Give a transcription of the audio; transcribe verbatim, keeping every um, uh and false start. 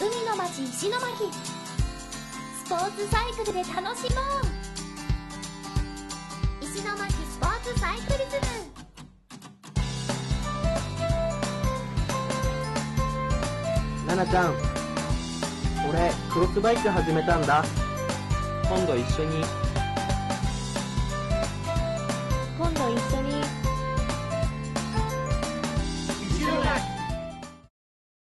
海の町石巻。スポーツサイクルで楽しもう。石巻スポーツサイクリズム。 ななちゃん、俺クロスバイク始めたんだ。今度一緒に